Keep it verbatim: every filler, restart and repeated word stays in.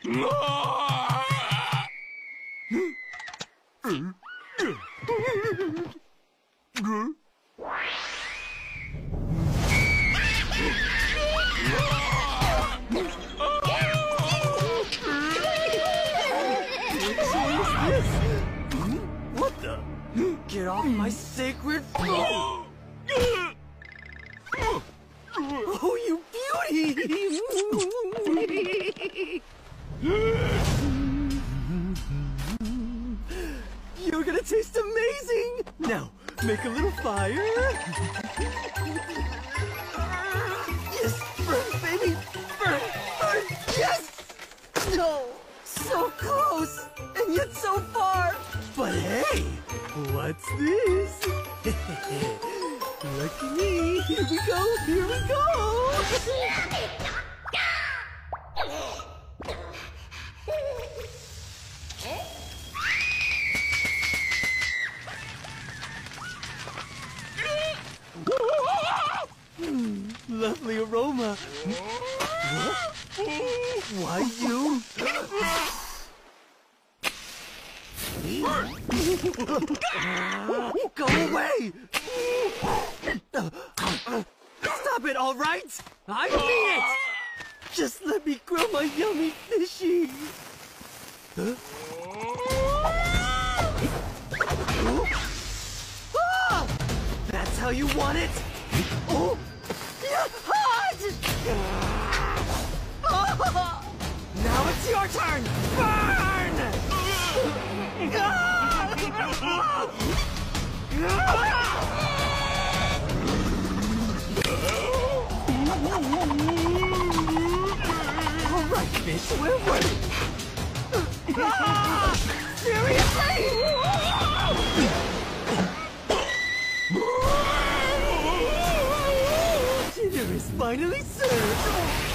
What the? Get off my sacred phone! Oh, you beauty! You're gonna taste amazing! Now, make a little fire. Yes, burn, baby! Burn, burn, yes! No, so close, and yet so far. But hey, what's this? Lucky me. Here we go, here we go! Mm, lovely aroma. What? Why you? Go away! Stop it, all right? I mean it! Just let me grill my yummy fishy. Huh? Ah! That's how you want it? Oh! Yeah, hot! Oh! Now it's your turn! Burn! All right, fish, we're ready. Ah! Seriously? Dinner is finally served.